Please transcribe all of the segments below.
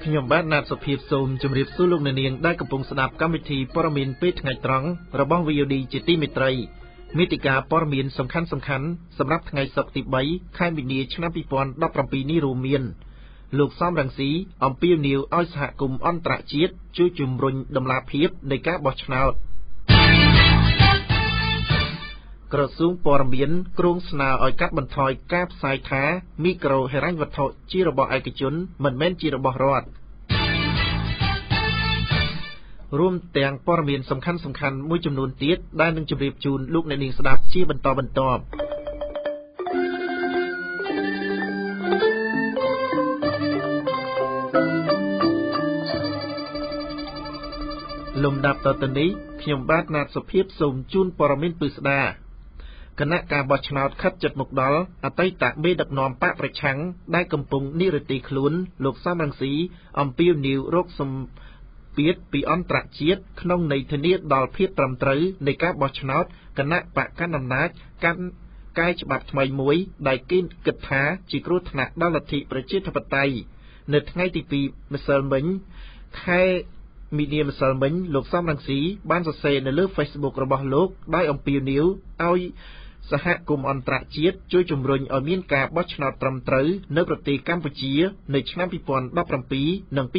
ខ្ញុំបាទណាត់សុភាពសូមជម្រាបសួរលោកអ្នកនាងដែលកំពុងស្ដាប់កម្មវិធីព័ត៌មានពេលថ្ងៃត្រង់របស់ VOD ជាទីមេត្រីមេតិការព័ត៌មានសំខាន់ៗសម្រាប់ថ្ងៃសុក្រទី3ខែមីនាឆ្នាំ2017នេះរួមមានលោកសំរងស៊ីអំពាវនាវឲ្យសហគមន៍អន្តរជាតិជួយជំរុញដំណាភាពនៃការបោះឆ្នោតក្រសួងព័ត៌មានគ្រោងស្នើឲ្យកាត់បន្ថយការផ្សាយថាមីក្រូហិរញ្ញវត្ថុជារបស់ឯកជនមិនមែនជារបស់រដ្ឋរួមទាំងព័ត៌មានសំខាន់ៗមួយចំនួនទៀតដែលនឹងជម្រាបជូនលោកអ្នកនាងស្ដាប់ជាបន្តបន្ទាប់លំដាប់តទៅនេះខ្ញុំបាទណាត់សុភាពសូមជូនព័ត៌មានពិស្ដាគណៈការបោះឆ្នោតខិតជិតមកដល់អតីតមេដឹកនាំបកប្រឆាំងដែលកំពុងនិរទេសខ្លួនលោកសំរងស៊ីអំពាវនាវរកសម្ពាធពីអន្តរជាតិក្នុងន័យធានាដល់ភាពត្រឹមត្រូវនៃការបោះឆ្នោតគណៈបកកណ្ដាលអំណាចកាន់កែច្បាប់ថ្មីមួយដែលគេគិតថាជាគ្រោះថ្នាក់ដល់លទ្ធិប្រជាធិបតេយ្យនៅថ្ងៃទី2ម្សិលមិញខែមីនាម្សិលមិញលោកសំរងស៊ីបានសរសេរនៅលើ Facebook របស់លោកដោយអំពាវនាវឲ្យសហគមន៍អន្តរជាតិជួយជំរុញឲ្យមានការបោះឆ្នោតត្រឹមត្រូវនៅប្រទេសកម្ពុជានៅឆ្នាំ2017និង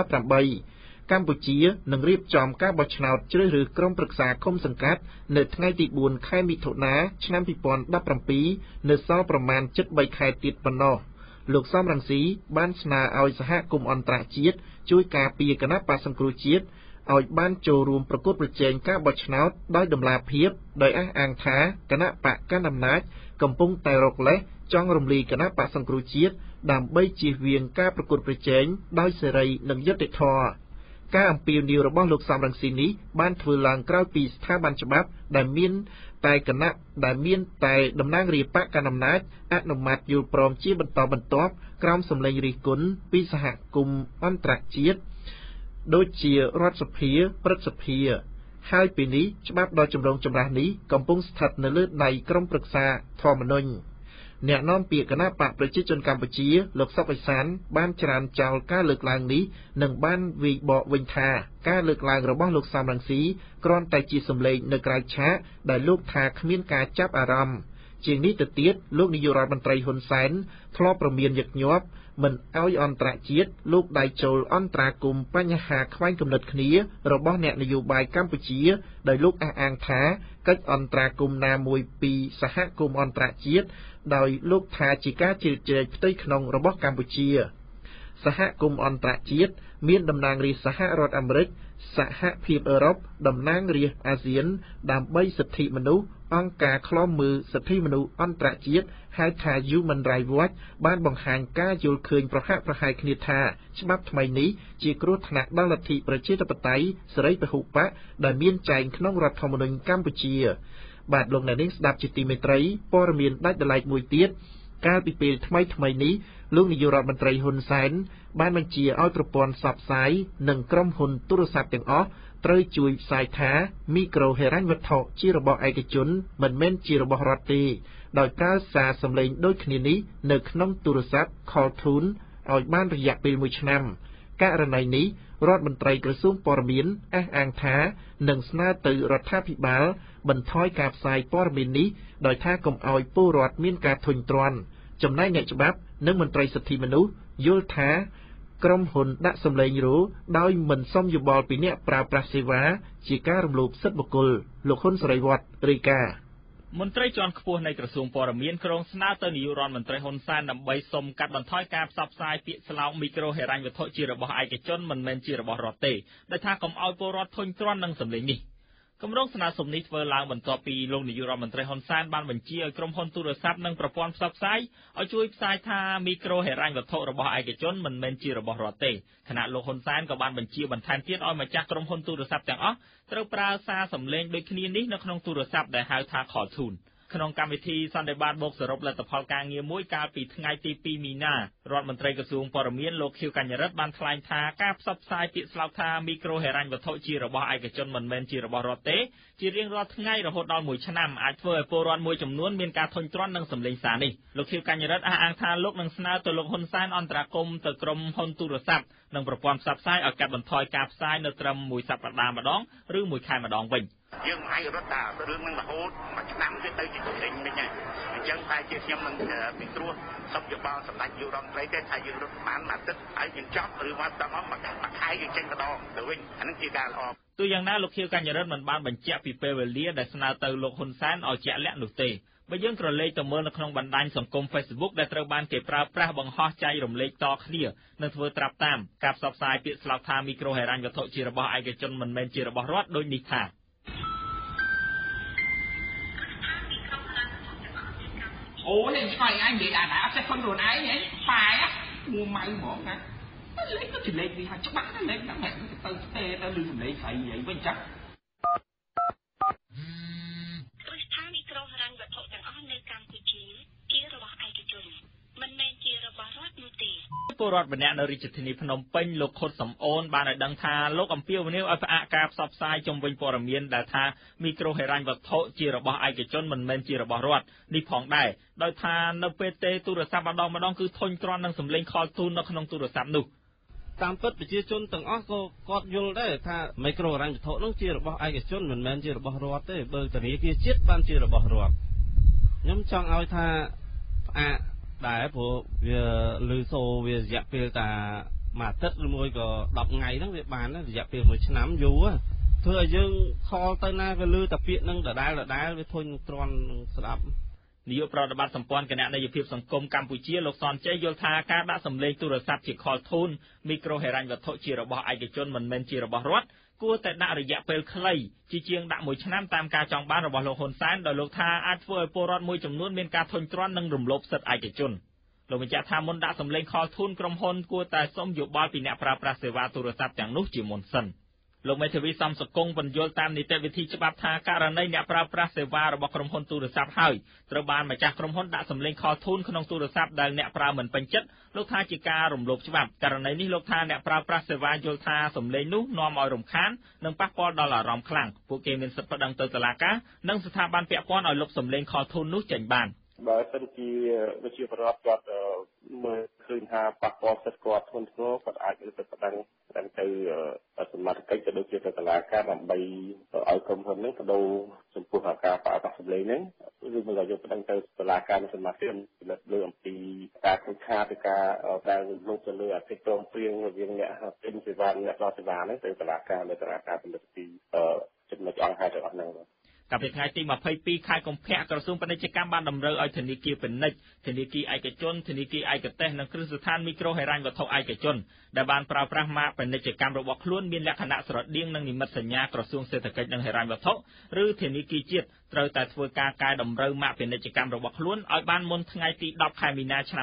2018កម្ពុជានឹងរៀបចំការបោះឆ្នោតជ្រើសរើសក្រុមប្រឹក្សាឃុំសង្កាត់នៅថ្ងៃទី4ខែមិថុនាឆ្នាំ2017នៅសល់ប្រមាណជិត3ខែទៀតប៉ុណ្ណោះលោកសំរងស៊ីបានស្នើឲ្យសហគមន៍អន្តរជាតិជួយការពារគណៈបក្សសង្គ្រោះជាតិឲ្យបានចូលរួមប្រកួតប្រជែងការបោះឆ្នោតដោយតម្លាភាពដោយអះអាងថាគណៈបកកណ្ដាលអំណាចកំពុងតែរកលេសចង់រំលាយគណៈបក្សសង្គ្រោះជាតិដើម្បីជៀសវាងការប្រកួតប្រជែងដោយសេរីនិងយុត្តិធម៌ការអំពាវនាវរបស់លោកសំរងស៊ីនេះបានធ្វើឡើងក្រោយពីស្ថាប័នច្បាប់ដែលមានតែតំណាងរាស្ត្របកកណ្ដាលអំណាចអនុម័តយល់ព្រមជាបន្តបន្ទាប់ក្រោមសម្លេងរិះគន់ពីសហគមន៍អន្តរជាតិដូចជារដ្ឋសភាព្រឹទ្ធសភាហើយពេលនេះច្បាប់ដ៏ចម្រូងចម្រាសនេះកំពុងស្ថិតនៅលើដៃក្រុមប្រឹក្សាធម្មនុញ្ញអ្នកនាំពាក្យគណៈបកប្រជាជនកម្ពុជាលោកសុកអេសានបានច្រានចោលការលើកឡើងនេះនិងបានវាយបកវិញថាការលើកឡើងរបស់លោកសំរងស៊ីគ្រាន់តែជាសម្លេងនៅក្រៅឆាកដែលលោកថាគ្មានការចាប់អារម្មណ៍ជាងនេះទៅទៀតលោកនាយករដ្ឋមន្ត្រីហ៊ុនសែនធ្លាប់ប្រមានញឹកញាប់មិនឲ្យអន្តរជាតិលោកដៃចូលអន្តរាគមន៍បញ្ហាខ្វែងគំនិតគ្នារបស់អ្នកនយោបាយកម្ពុជាដោយលោកអះអាងថាកិច្ចអន្តរាគមន៍ណាមួយពីសហគមន៍អន្តរជាតិដោយលោកថាជាការជ្រៀតជ្រែកផ្ទៃក្នុងរបស់កម្ពុជាសហគមន៍អន្តរជាតិមានតំណាងរាស្ត្រសហរដ្ឋអាមេរិកសហភាពអឺរ៉ុបតំណាងរាស្ត្រអាស៊ានដើម្បីសិទ្ធិមនុស្សអង្គការឃ្លាំមើលសិទ្ធិមនុស្សអន្តរជាតិហៅថា Human Rights Watch បានបង្ហាញការយល់ឃើញប្រហាក់ប្រហែលគ្នាថាច្បាប់ថ្មីនេះជាគ្រោះថ្នាក់ដល់លទ្ធិប្រជាធិបតេយ្យសេរីពហុបកដែលមានចែងក្នុងរដ្ឋធម្មនុញ្ញកម្ពុជាបាទលោកអ្នកនាងស្ដាប់ជាទីមេត្រីព័ត៌មានដាច់ដライមួយទៀតកាលពីពេលថ្មីនេះលោកនាយករដ្ឋមន្ត្រីហ៊ុនសែនបានបញ្ជាឲ្យប្រព័ន្ធផ្សព្វផ្សាយនិងក្រុមហ៊ុនទូរស័ព្ទទាំងអស់ត្រូវជួយផ្សាយថាមីក្រូហិរញ្ញវត្ថុជារបស់ឯកជនមិនមែនជារបស់រដ្ឋទេដោយប្រើសារសំឡេងដូចគ្នានេះនៅក្នុងទូរស័ព្ទ Call Tune ឲ្យបានរយៈពេល1ឆ្នាំករណីនេះរដ្ឋមន្ត្រីក្រសួងព័ត៌មានអះអាងថានឹងស្នើទៅរដ្ឋាភិបាលបន្ថយការផ្សាយព័ត៌មាននេះដោយថាកុំឲ្យពលរដ្ឋមានការធុញទ្រាន់ចំណែកអ្នកច្បាប់និងមន្ត្រីសិទ្ធិមនុស្សយល់ថាក្រុមហ៊ុនដាក់សម្លេងរោដោយមិនសុំយោបល់ពីអ្នកប្រើប្រាស់សេវាជាការរំលោភសិទ្ធិបុគ្គលលោកហ៊ុនសេរីវត្តរាយការណ៍មន្ត្រីជាន់ខ្ពស់នៃក្រសួងព័ត៌មានក្រុងស្នើទៅនាយករដ្ឋមន្ត្រីហ៊ុនសែនដើម្បីសុំកាត់បន្ថយការផ្សព្វផ្សាយពាក្យស្លោកមីក្រូហិរញ្ញវត្ថុជារបស់ឯកជនមិនមែនជារបស់រដ្ឋទេដោយថាកុំឲ្យពលរដ្ឋធុញទ្រាន់នឹងសម្លេងនេះគម្រោងស្នើសុំនេះធ្វើឡើងបន្ទាប់ពីលោកនាយករដ្ឋមន្ត្រីហ៊ុនសែនបានបញ្ជាឲ្យក្រុមហ៊ុនទូរស័ព្ទនិងប្រព័ន្ធផ្សព្វផ្សាយឲ្យជួយផ្សាយថាមីក្រូហិរញ្ញវត្ថុរបស់ឯកជនមិនមែនជារបស់រដ្ឋទេខណៈលោកហ៊ុនសែនក៏បានបញ្ជាបន្ថែមទៀតឲ្យម្ចាស់ក្រុមហ៊ុនទូរស័ព្ទទាំងអស់ត្រូវប្រើសារសំឡេងដូចគ្នានេះនៅក្នុងទូរស័ព្ទដែលហៅថា Call Tune ក្នុងកម្មវិធីសន្និបាតបូកសរុបលទ្ធផលការងារមួយកាលពីថ្ងៃទី2មីនារដ្ឋមន្ត្រីក្រសួងព័ត៌មានលោកខៀវកញ្ញរិទ្ធបានថ្លែងថាការផ្សព្វផ្សាយពាក្យស្លោកថាមីក្រូហិរញ្ញវត្ថុជារបស់ឯកជនមិនមែនជារបស់រដ្ឋទេជារៀងរាល់ថ្ងៃរហូតដល់1ឆ្នាំអាចធ្វើឲ្យពលរដ្ឋមួយចំនួនមានការធុញទ្រាន់នឹងសម្លេងសារនេះលោកខៀវកញ្ញរិទ្ធអះអាងថាលោកនឹងស្នើទៅលោកហ៊ុនសែនអន្តរាគមន៍ទៅក្រុមហ៊ុនទូរស័ព្ទនិងប្រព័ន្ធផ្សព្វផ្សាយឲ្យកាត់បន្ថយការផ្សាយនៅត្រឹម1សប្តាហ៍ម្ដងឬ1ខែម្ដងវិញយើងមិនអាចរត់តាមរឿងនឹងរហូតមួយឆ្នាំទៀតទៅជាចេញវិញហើយអញ្ចឹងតែជាខ្ញុំនឹងពិគ្រោះសុំយោបល់សម្ដេចនាយករដ្ឋមន្ត្រីទេថាយើងរត់បានមួយអាទិត្យហើយយើងចប់ឬមកដល់មួយខែយើងចេញម្ដងទៅវិញអានឹងជាការល្អទូយ៉ាងណាលោកខៀវកញ្ញរិទ្ធមិនបានបញ្ជាក់ពីពេលវេលាដែលស្នើទៅលោកហ៊ុនសែនឲ្យជាក់លាក់នោះទេបើយើងក្រឡេកទៅមើលនៅក្នុងបណ្ដាញសង្គម Facebook ដែលត្រូវបានគេប្រើប្រាស់បង្ហោះចែករំលែកតគ្នានិងធ្វើត្រាប់តាមការផ្សព្វផ្សាយពាក្យស្លោកថាមីក្រូហិរញ្ញវត្ថុជារបស់ឯកជនមិនមែនជារបស់រដ្ឋដូចនេះថាអូនេះឆ្លើយឯងនិយាយដែរអត់ចេះខ្លួនឯងហ៎ប៉ែងួម៉ៅហ្មងណាលេខទៅលេខនេះហើយច្បាស់ណាលេខហ្នឹងទៅស្ទេទៅលឺសំឡេងស្អីនិយាយវិញចាស់ព្រោះថាមីក្រូហិរញ្ញវត្ថុទាំងអស់នៅកម្ពុជាជារបស់ឯកជនមិនមែនជារបស់រដ្ឋនោះទេពលរដ្ឋម្នាក់នៅរាជធានីភ្នំពេញលោកខុតសំអូនបានឲ្យដឹងថាលោកអំពាវនាវឲ្យផ្អាកការផ្សព្វផ្សាយជំវិញព័ត៌មានដែលថាមីក្រូហិរញ្ញវត្ថុជារបស់ឯកជនមិនមែនជារបស់រដ្ឋនេះផងដែរដោយថានៅពេលទេទូរស័ព្ទម្ដងគឺធុញទ្រាន់នឹងសម្លេងខលទូននៅក្នុងទូរស័ព្ទនោះតាមពិតប្រជាជនទាំងអស់ក៏គាត់យល់ដែរថាមីក្រូហិរញ្ញវត្ថុនោះជារបស់ឯកជនមិនមែនជារបស់រដ្ឋទេបើធនាគារជាតិបានជារបស់រដ្ឋខ្ញុំចង់ឲ្យថាផ្អាកដែរព្រោះវាលឺសូវារយៈពេលតាមួយអាទិត្យឬមួយក៏10ថ្ងៃហ្នឹងវាបានរយៈពេល1ឆ្នាំយូរធ្វើឲ្យយើងខលទៅណាក៏លឺតែពាក្យហ្នឹងដដែលវាធុញទ្រាន់ស្ដាប់នាយកប្រតិបត្តិសម្ព័ន្ធគណៈនយោបាយសង្គមកម្ពុជាលោកសនជ័យយល់ថាការដាក់សម្លេងទូរស័ព្ទជាខលធូនមីក្រូហិរញ្ញវត្ថុជារបស់ឯកជនមិនមែនជារបស់រដ្ឋគួរតែដាក់រយៈពេលខ្លីជាងដាក់1ឆ្នាំតាមការចង់បានរបស់លោកហ៊ុនសែនដោយលោកថាអាចធ្វើឲ្យពលរដ្ឋមួយចំនួនមានការធុញទ្រាន់និងរំលោភសិទ្ធិឯកជនលោកបញ្ជាក់ថាមុនដាក់សម្លេងខលធូនក្រុមហ៊ុនគួរតែសុំយោបល់ពីអ្នកប្រើប្រាស់សេវាទូរស័ព្ទទាំងនោះជាមុនសិនលោកមេធាវីសំសកុងបញ្យល់តាមនីតិវិធីច្បាប់ថាករណីអ្នកប្រើប្រាស់សេវារបស់ក្រុមហ៊ុនទូរស័ព្ទហើយត្រូវបានម្ចាស់ក្រុមហ៊ុនដាក់សម្លេងខលធូនក្នុងទូរស័ព្ទដែលអ្នកប្រើមិនពេញចិត្តលោកថាជាការរំលោភច្បាប់ករណីនេះលោកថាអ្នកប្រើប្រាស់សេវាយល់ថាសម្លេងនោះនាំឲ្យរំខាននិងប៉ះពាល់ដល់អារម្មណ៍ខ្លាំងពួកគេមានសិទ្ធិប្តឹងទៅតុលាការនិងស្ថាប័នពាក់ព័ន្ធឲ្យលុបសម្លេងខលធូននោះចេញបានបើសិនជាវិជាប្រវត្តិគាត់មើលឃើញថាប៉ះពាល់សិទ្ធិគាត់ធ្ងន់ធ្ងរគាត់អាចទៅប្តឹងទៅសមត្ថកិច្ចទៅដូចជាទៅតុលាការដើម្បីឲ្យក្រុមហ៊ុនហ្នឹងបដូរចំពោះការប៉ះពាល់សម្លេងហ្នឹងឬមកយកប្តឹងទៅតុលាការនៃសមាគមពិនិត្យលើអំពីការខូចខាតឬការដែលលោកទៅលើអតិថិជនព្រៀងរវាងអ្នកទិញសេវាអ្នកដល់សេវាហ្នឹងទៅតុលាការនៅតុលាការពិនិត្យពីចំណុចអង្គហេតុរបស់ហ្នឹងកាលពីថ្ងៃទី22ខែកុម្ភៈក្រសួងពាណិជ្ជកម្មបានតម្រូវឲ្យធនាគារពាណិជ្ជធនាគារឯកជនធនាគារឯកទេសនិងគ្រឹះស្ថានមីក្រូហិរញ្ញវត្ថុឯកជនដែលបានប្រើប្រាស់ម៉ាកពាណិជ្ជកម្មរបស់ខ្លួនមានលក្ខណៈស្រដៀងនឹងនិមិត្តសញ្ញាក្រសួងសេដ្ឋកិច្ចនិងហិរញ្ញវត្ថុឬធនាគារជាតិត្រូវតែធ្វើការកែតម្រូវម៉ាកពាណិជ្ជកម្មរបស់ខ្លួនឲ្យបានមុនថ្ងៃទី10ខែមីនាឆ្នាំ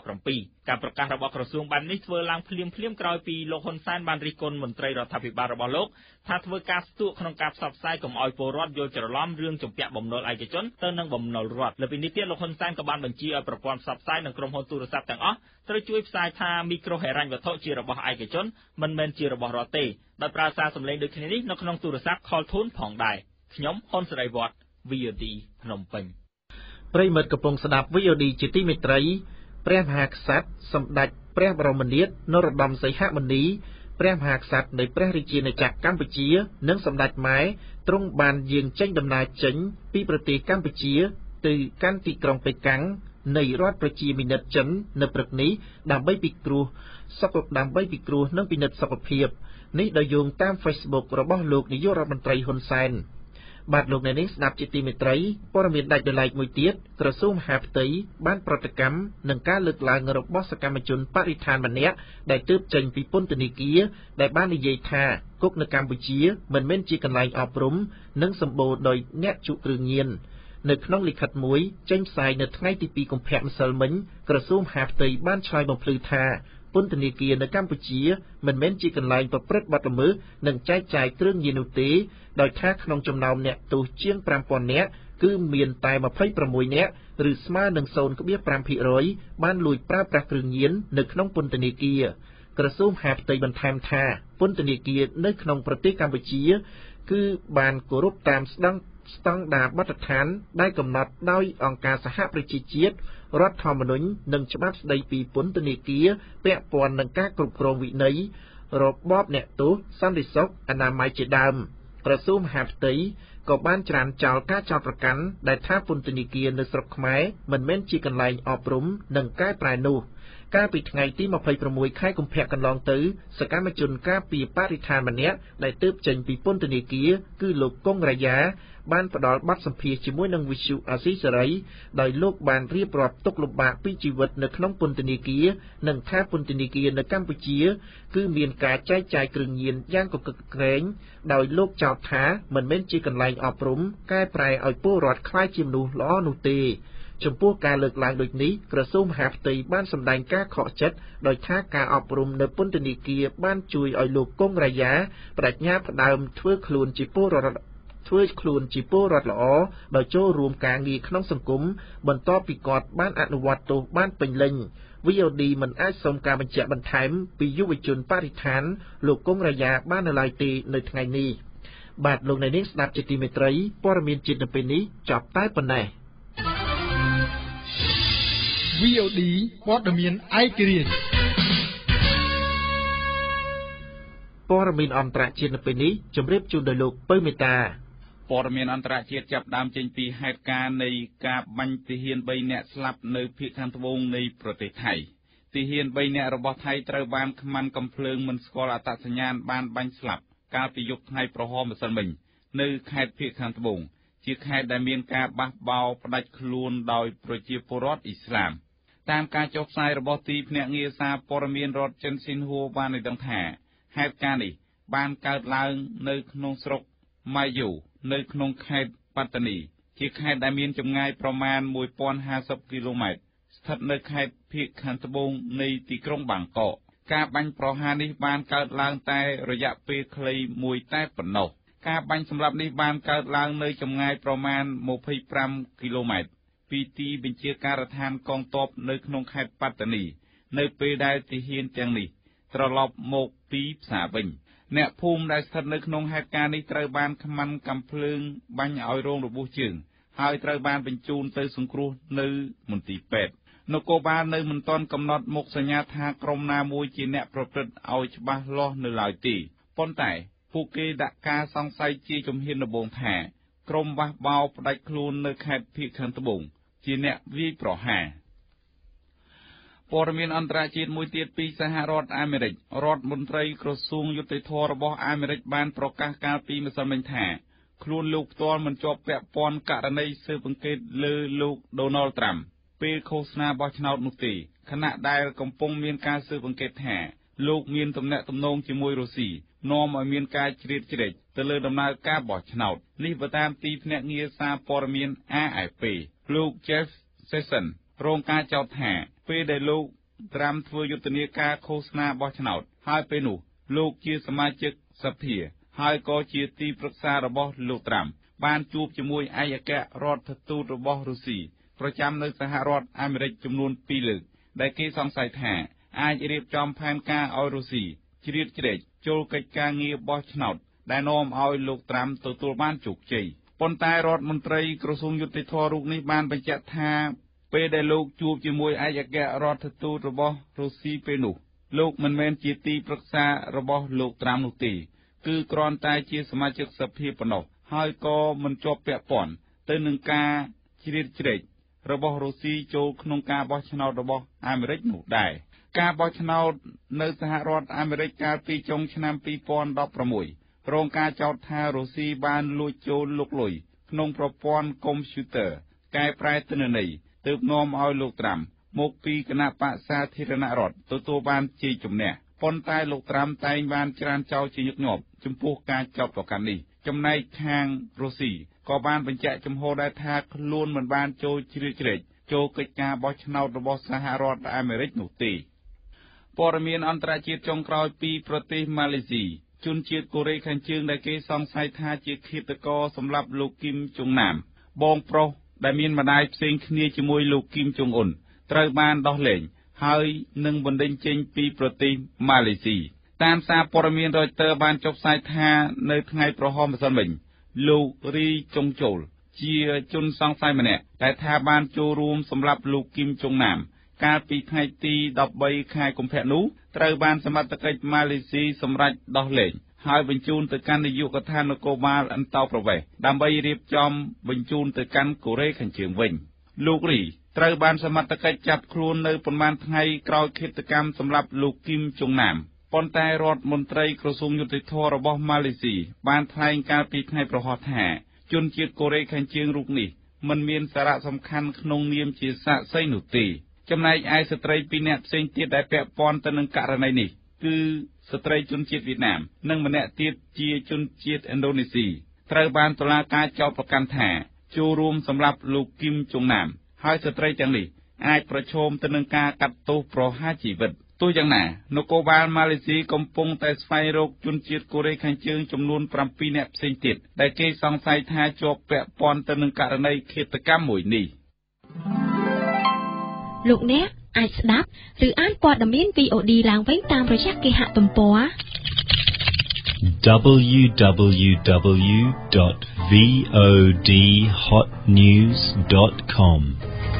2017ការប្រកាសរបស់ក្រសួងបែបនេះធ្វើឡើងភ្លាមក្រោយពីលោកហ៊ុនសែនបានរិះគន់មន្ត្រីរដ្ឋាភិបាលរបស់លោកថាធ្វើការស្ទាក់ក្នុងការផ្សព្វផ្សាយកុំឲ្យពលរដ្ឋយល់ច្រឡំរឿងជំពាក់បំណុលឯកជនទៅនឹងបំណុលរដ្ឋលើពីនេះទៀតលោកហ៊ុនសែនក៏បានបញ្ជាឲ្យប្រព័ន្ធផ្សព្វផ្សាយនិងក្រុមហ៊ុនទូរស័ព្ទទាំងអស់ត្រូវជួយផ្សាយថាមីក្រូហិរញ្ញវត្ថុជារបស់ឯកជនមិនមែនជារបស់រដ្ឋទេដោយប្រើសារសម្លេងដូចគ្នានេះនៅក្នុងទូរស័ព្ទ Call Tune ផងដែរខ្ញុំហ៊ុនសេរីវត្ត VOD ភ្នំពេញប្រិយមិត្តកំពុងស្ដាប់ VOD ជាទីមេត្រីព្រះមហាក្សត្រសម្ដេចព្រះបរមនាថនរោត្តមសីហមុនីព្រះមហាក្សត្រនៃព្រះរាជាណាចក្រកម្ពុជានិងសម្ដេចម៉ែទ្រង់បានយាងចេញដំណើរចេញពីប្រទេសកម្ពុជាទៅកាន់ទីក្រុងប៉េកាំងនៃរដ្ឋប្រជាមានិតចិននៅព្រឹកនេះដើម្បីពិគ្រោះនិងពិនិត្យសុខភាពនេះដោយយោងតាម Facebook របស់លោកនាយករដ្ឋមន្ត្រីហ៊ុនសែនបាទលោកអ្នកនាងស្ដាប់ជាទីមេត្រីព័ត៌មានដាច់ដោយឡែកមួយទៀតក្រសួងមហាផ្ទៃបានប្រតិកម្មនឹងការលើកឡើងរបស់សកម្មជនបរិស្ថានម្នាក់ដែលទើបចេញពីពន្ធនាគារដែលបាននិយាយថាគុកនៅកម្ពុជាមិនមែនជាកន្លែងអប់រំនិងសម្បូរដោយអ្នកជក់គ្រឿងញៀននៅក្នុងលិខិតមួយចេញផ្សាយនៅថ្ងៃទី2កុម្ភៈម្សិលមិញក្រសួងមហាផ្ទៃបានឆ្លើយបំភ្លឺថាពន្ធនាគារនៅកម្ពុជាមិនមែនជាកន្លែងប្រព្រឹត្តបទល្មើសនិងចែកចាយគ្រឿងញៀននោះទេដោយថាក្នុងចំណោមអ្នកទោសជាង 5000 នាក់គឺមានតែ26នាក់ឬស្មើនឹង 0.5% បានលួចប្រើប្រាស់គ្រឿងញៀននៅក្នុងពន្ធនាគារក្រសួងមហាផ្ទៃបន្ថែមថាពន្ធនាគារនៅក្នុងប្រទេសកម្ពុជាគឺបានគោរពតាមស្តង់ដារបទដ្ឋានដែលកំណត់ដោយអង្គការសហប្រជាជាតិរដ្ឋធម្មនុញ្ញនិងច្បាប់ស្តីពីពន្ធនាគារពាក់ព័ន្ធនឹងការគ្រប់គ្រងវិន័យរបបអ្នកទោសសន្តិសុខអនាម័យជាដើមក្រសួងមហាផ្ទៃក៏បានច្រានចោលការចោទប្រកាន់ដែលថាពន្ធនាគារនៅស្រុកខ្មែរមិនមែនជាកន្លែងអប់រំនិងកែប្រែនោះកាលពីថ្ងៃទី26ខែកុម្ភៈកន្លងទៅសកម្មជនការពារបរិស្ថានម្នាក់ដែលទើបចេញពីពន្ធនាគារគឺលោកកុងរ៉ាយ៉ាបានផ្ដល់បទសម្ភាសន៍ជាមួយនឹងវិទ្យុអាស៊ីសេរីដោយលោកបានរៀបរាប់ទុក្ខលំបាកពីជីវិតនៅក្នុងពន្ធនាគារនិងថាពន្ធនាគារនៅកម្ពុជាគឺមានការចែកចាយគ្រឿងញៀនយ៉ាងកកក្រែងដោយលោកចោទថាមិនមែនជាកន្លែងអប់រំកែប្រែឲ្យពលរដ្ឋក្លាយជាមនុស្សល្អនោះទេចំពោះការលើកឡើងដូចនេះក្រសួងមហាផ្ទៃបានសម្ដែងការខកចិត្តដោយថាការអប់រំនៅពន្ធនាគារបានជួយឲ្យលោកកុងរ៉ាយ៉ាបដិញ្ញាផ្ដើមធ្វើខ្លួនជាពលរដ្ឋល្អដោយចូលរួមការងារក្នុងសង្គមបន្ទាប់ពីគាត់បានអនុវត្តទោសបានពេញលេញ VOD មិនអាចសុំការបញ្ជាក់បន្ថែមពីយុវជនបរិស្ថានលោកកុងរ៉ាយ៉ាបាននៅឡើយទេនៅថ្ងៃនេះបាទលោកអ្នកនាងស្ដាប់ជាទីមេត្រីព័ត៌មានជាតិនៅពេលនេះចប់តែប៉ុណ្ណេះ VOD ព័ត៌មានឯករាជ្យព័ត៌មានអន្តរជាតិនៅពេលនេះជម្រាបជូនដោយលោកពៅមេតាព័ត៌មានអន្តរជាតិចាប់ផ្ដើមចេញពីហេតុការណ៍នៃការបាញ់ទាហាន3នាក់ស្លាប់នៅភាគខាងត្បូងនៃប្រទេសថៃទាហាន3នាក់របស់ថៃត្រូវបានខ្មាន់កំភ្លើងមិនស្គាល់អត្តសញ្ញាណបានបាញ់ស្លាប់កាលពីយប់ថ្ងៃប្រហោះម្សិលមិញនៅខេត្តភាគខាងត្បូងជាខេត្តដែលមានការបះបោរផ្ដាច់ខ្លួនដោយប្រជាពលរដ្ឋអ៊ីស្លាមតាមការចុះផ្សាយរបស់ទីភ្នាក់ងារសារព័ត៌មានរដ្ឋចិនស៊ីនហួរបានឲ្យដឹងថាហេតុការណ៍នេះបានកើតឡើងនៅក្នុងស្រុកម៉ាយូនៅក្នុងខេត្តប៉ាតានីជាខេត្តដែលមានចម្ងាយប្រមាណ1050គីឡូម៉ែត្រស្ថិតនៅខេត្តភាគខាងត្បូងនៃទីក្រុងបាងកកការបាញ់ប្រហារនេះបានកើតឡើងតែរយៈពេលខ្លីមួយតែប៉ុណ្ណោះការបាញ់សម្រាប់នេះបានកើតឡើងនៅចម្ងាយប្រមាណ25គីឡូម៉ែត្រពីទីបញ្ជាការដ្ឋានកងទ័ពនៅក្នុងខេត្តប៉ាតានីនៅពេលដែលទាហានទាំងនេះត្រឡប់មកពីផ្សារវិញអ្នកភូមិដែលស្ថិតនៅក្នុងហេតុការណ៍នេះត្រូវបានខ្មាន់កាំភ្លើងបាញ់ឲ្យរងរបួសជើងហើយត្រូវបានបញ្ជូនទៅសង្គ្រោះនៅមន្ទីរពេទ្យនគរបាលនៅមិនទាន់កំណត់មុខសញ្ញាថាក្រុមណាមួយជាអ្នកប្រព្រឹត្តឲ្យច្បាស់លាស់នៅឡើយទេប៉ុន្តែពួកគេដាក់ការសង្ស័យជាជំហានដំបូងថាក្រុមបះបោរផ្ដាច់ខ្លួននៅខេត្តភាគខាងត្បូងជាអ្នកវាយប្រហារព័ត៌មានអន្តរជាតិមួយទៀតពីសហរដ្ឋអាមេរិករដ្ឋមន្ត្រីក្រសួងយុតិធធម៌របស់អាមេរិកបានប្រកាសកាលពីម្សិលមិញថាខ្លួនលោកផ្ទាល់មិនជាប់ពាក់ព័ន្ធករណីស៊ើបអង្កេតលើលោកដូណាល់ត្រាំពេលឃោសនាបោះឆ្នោតនោះទេខណៈដែលកំពុងមានការស៊ើបអង្កេតថាលោកមានទំនាក់ទំនងជាមួយរុស្ស៊ីនាំឲ្យមានការជ្រៀតជ្រែកទៅលើដំណើរការបោះឆ្នោតនេះបើតាមទីភ្នាក់ងារសារព័ត៌មាន AFP លោក Jeff Sessions រងការចោទថាពេលដែលលោកត្រាំធ្វើយុទ្ធនាការឃោសនាបោះឆ្នោតហើយពេលនោះលោកជាសមាជិកសភាហើយក៏ជាទីប្រឹក្សារបស់លោកត្រាំបានជួបជាមួយឯកអគ្គរដ្ឋទូតរបស់រុស្ស៊ីប្រចាំនៅសហរដ្ឋអាមេរិកចំនួន2លើកដែលគេសង្ស័យថាអាចរៀបចំផែនការឲ្យរុស្ស៊ីជ្រៀតជ្រែកចូលកិច្ចការងារបោះឆ្នោតដែលនាំឲ្យលោកត្រាំទទួលបានជោគជ័យប៉ុន្តែរដ្ឋមន្ត្រីក្រសួងយុតិធធម៌រូបនេះបានបញ្ជាក់ថាពេលដែលលោកជួបជាមួយឯកអគ្គរដ្ឋទូតរបស់រុស្ស៊ីពេលនោះលោកមិនមែនជាទីប្រឹក្សារបស់លោកត្រាំនោះទេគឺគ្រាន់តែជាសមាជិកសភាប៉ុណ្ណោះហើយក៏មិនជាប់ពាក់ព័ន្ធទៅនឹងការជ្រៀតជ្រែករបស់រុស្ស៊ីចូលក្នុងការបោះឆ្នោតរបស់អាមេរិកនោះដែរការបោះឆ្នោតនៅសហរដ្ឋអាមេរិកកាលពីចុងឆ្នាំ2016រងការចោទថារុស្ស៊ីបានលួចចូលលុកលុយក្នុងប្រព័ន្ធកុំព្យូទ័រកែប្រែទិន្នន័យទើបនាំឲ្យលោកត្រាំមកពីគណៈបក្សសាធារណរដ្ឋទទួលបានជ័យជំនះប៉ុន្តែលោកត្រាំតែងបានច្រានចោលជាញឹកញាប់ចំពោះការចោទប្រកាន់នេះចំណែកខាងរុស្ស៊ីក៏បានបញ្ជាក់ចំហដែរថាខ្លួនមិនបានចូលជ្រៀតជ្រែកចូលកិច្ចការបោះឆ្នោតរបស់សហរដ្ឋអាមេរិកនោះទេព័ត៌មានអន្តរជាតិចុងក្រោយពីប្រទេសម៉ាឡេស៊ីជនជាតិកូរ៉េខាងជើងដែលគេសង្ស័យថាជាឃាតករសម្រាប់លោកគីមចុងណាមបងប្រុសដែលមានម្ដាយផ្សេងគ្នាជាមួយលោកគីមចុងអ៊ុនត្រូវបានដោះលែងហើយនឹងបណ្តេញចេញពីប្រទេសម៉ាឡេស៊ីតាមសារព័ត៌មាន Reuters បានចុះផ្សាយថានៅថ្ងៃប្រហោះម្សិលមិញលោករីចុងចូលជាជនសង្ស័យម្នាក់ដែលថាបានចូលរួមសម្រាប់លោកគីមចុងណាមកាលពីថ្ងៃទី13ខែកុម្ភៈនោះត្រូវបានសមត្ថកិច្ចម៉ាឡេស៊ីសម្រេចដោះលែងហើយបញ្ជូនទៅកាន់នាយកដ្ឋាននគរបាលអន្តោប្រវេសន៍ដើម្បីរៀបចំបញ្ជូនទៅកាន់កូរ៉េខាងជើងវិញលោករីត្រូវបានសមត្ថកិច្ចចាប់ខ្លួននៅប៉ុន្មានថ្ងៃក្រោយឃាតកម្មសម្រាប់លោកគីមចុងណាមប៉ុន្តែរដ្ឋមន្ត្រីក្រសួងយុតិធធម៌របស់ម៉ាឡេស៊ីបានថ្លែងកាលពីថ្ងៃប្រហោះថាជនជាតិកូរ៉េខាងជើងរូបនេះមិនមានសារៈសំខាន់ក្នុងនាមជាសាក្សីនោះទេចំណែកឯស្ត្រី2នាក់ផ្សេងទៀតដែលពាក់ព័ន្ធទៅនឹងករណីនេះគឺស្ត្រីជនជាតិវៀតណាមនិងម្នាក់ទៀតជាជនជាតិឥណ្ឌូនេស៊ីត្រូវបានតុលាការចោទប្រកាន់ថាចូលរួមសម្រាប់លោកគីមចុងណាមហើយស្ត្រីទាំងនេះអាចប្រឈមទៅនឹងការកាត់ទោសប្រហារជីវិតទោះយ៉ាងណានគរបាលម៉ាឡេស៊ីកំពុងតែស្វែងរកជនជាតិកូរ៉េខាងជើងចំនួន7នាក់ផ្សេងទៀតដែលគេសង្ស័យថាជាប់ពាក់ព័ន្ធទៅនឹងករណីឃាតកម្មមួយនេះលោកអ្នកអាចស្ដាប់ឬអានព័ត៌មាន VOD ឡើងវិញតាមរយៈគេហទំព័រ www.vodhotnews.com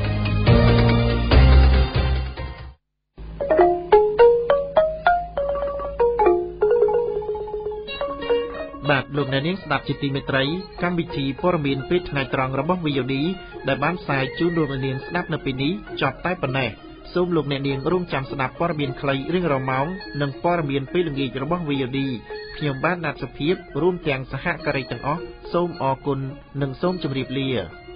បាទលោកអ្នកនាងស្ដាប់ជាទីមេត្រីកម្មវិធីព័ត៌មានពេលថ្ងៃត្រង់របស់ VOD ដែលបានផ្សាយជូនលោកអ្នកនាងស្ដាប់នៅពេលនេះចប់តែប៉ុណ្ណេះសូមលោកអ្នកនាងរងចាំស្ដាប់ព័ត៌មានខ្លីរៀងរាល់ម៉ោងនិងព័ត៌មានពេលល្ងាចរបស់ VOD ខ្ញុំបាទណាត់សុភាពរួមទាំងសហការីទាំងអស់សូមអរគុណនិងសូមជម្រាបលា